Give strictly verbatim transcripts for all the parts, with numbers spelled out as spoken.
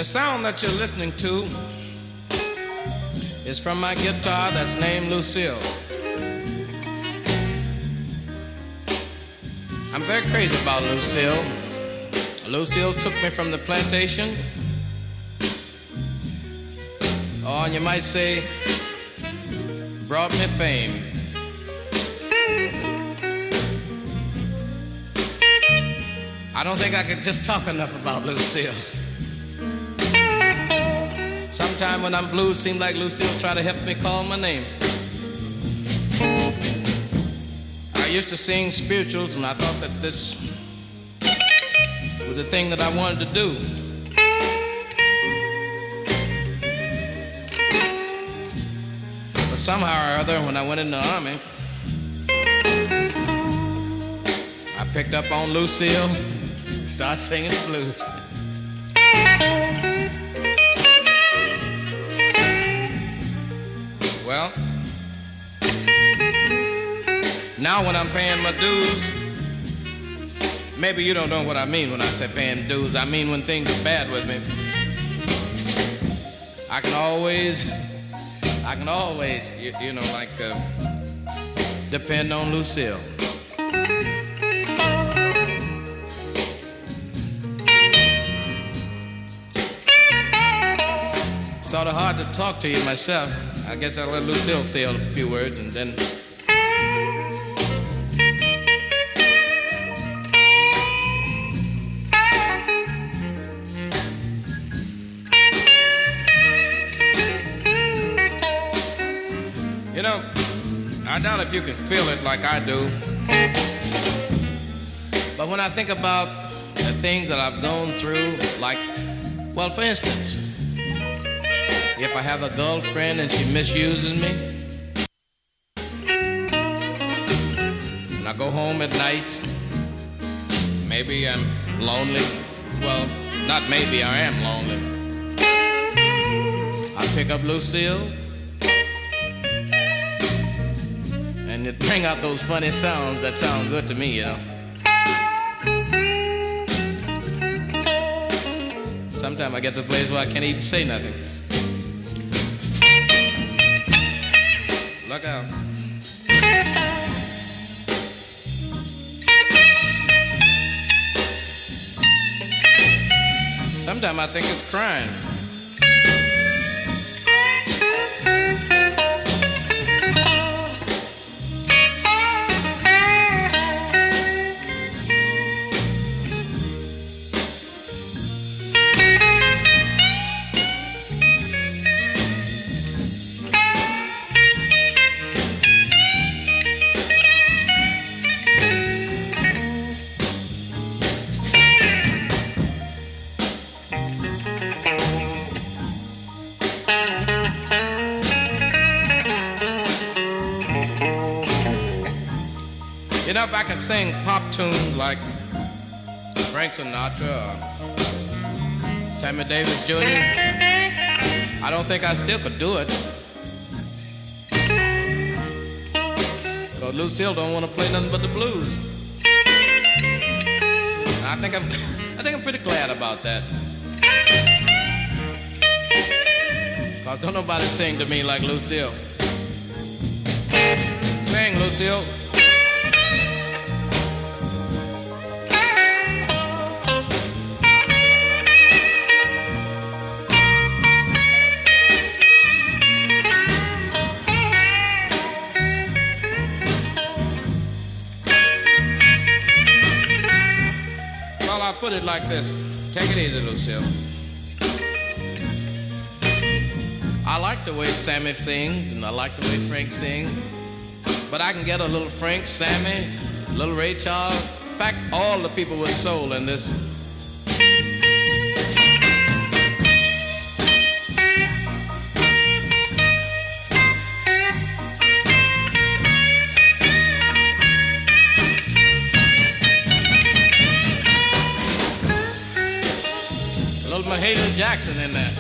sound that you're listening to is from my guitar that's named Lucille. I'm very crazy about Lucille. Lucille took me from the plantation, or you might say, brought me fame. I don't think I could just talk enough about Lucille. Sometime when I'm blue, it seems like Lucille try to help me call my name. I used to sing spirituals, and I thought that this was the thing that I wanted to do. But somehow or other, when I went in the army, I picked up on Lucille, started singing the blues. Well, now when I'm paying my dues, maybe you don't know what I mean when I say paying dues. I mean when things are bad with me, I can always, I can always, you, you know, like uh, depend on Lucille. Sort of hard to talk to you myself. I guess I'll let Lucille say a few words and then. You know, I doubt if you can feel it like I do. But when I think about the things that I've gone through, like, well, for instance, if I have a girlfriend and she misuses me, and I go home at night, maybe I'm lonely. Well, not maybe, I am lonely. I pick up Lucille, and it bring out those funny sounds that sound good to me, you know. Sometimes I get to a place where I can't even say nothing. Look out. Sometimes I think it's crying. You know, if I could sing pop tunes like Frank Sinatra or Sammy Davis Junior, I don't think I still could do it. Because Lucille don't want to play nothing but the blues. And I think I'm, I think I'm pretty glad about that. Because don't nobody sing to me like Lucille. Sing, Lucille. I'll put it like this. Take it easy, Lucille. I like the way Sammy sings, and I like the way Frank sings. But I can get a little Frank, Sammy, a little Ray Charles. In fact, all the people with soul in this. Mahalia Jackson in there.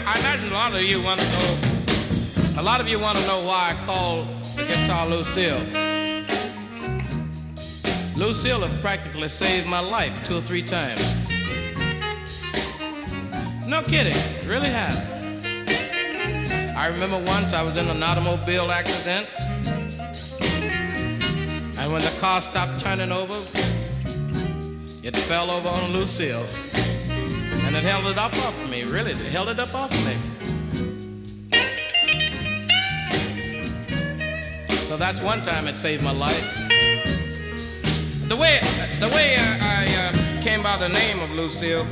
I imagine a lot of you want to know. A lot of you want to know why I call the guitar Lucille. Lucille have practically saved my life two or three times. No kidding, really have. I remember once I was in an automobile accident, and when the car stopped turning over, it fell over on Lucille, and it held it up off of me. Really, it held it up off of me. So that's one time it saved my life. The way, the way I, I uh, came by the name of Lucille,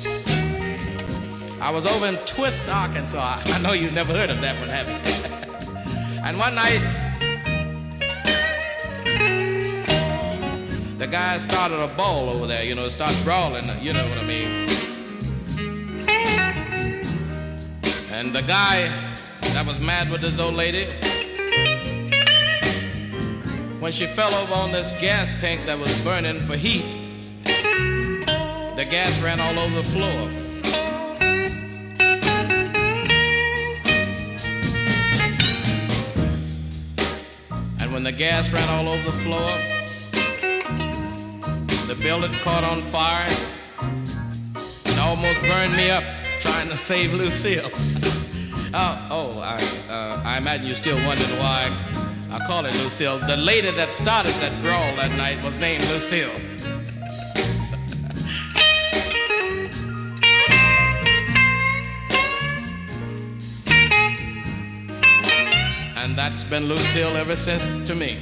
I was over in Twist, Arkansas. I know you've never heard of that one, have you? And one night, the guy started a ball over there, you know, started brawling, you know what I mean. And the guy that was mad with this old lady, when she fell over on this gas tank that was burning for heat, the gas ran all over the floor. And when the gas ran all over the floor, the building caught on fire. It almost burned me up trying to save Lucille. oh, oh I, uh, I imagine you're still wondering why I call it Lucille. The lady that started that brawl that night was named Lucille. And that's been Lucille ever since to me.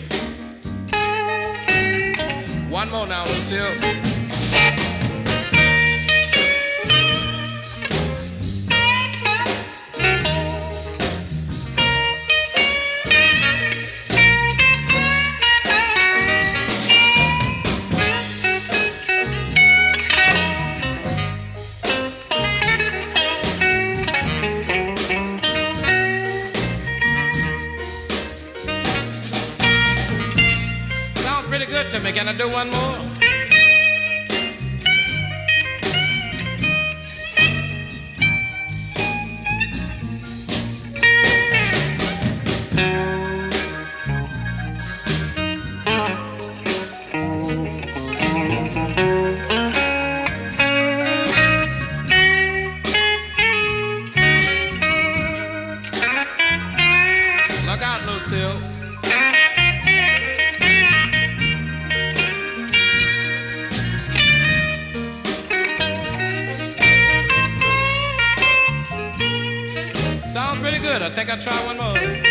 One more now, Lucille. Pretty good to me. Can I do one more? Look out, Lucille. Sounds pretty good. I think I'll try one more.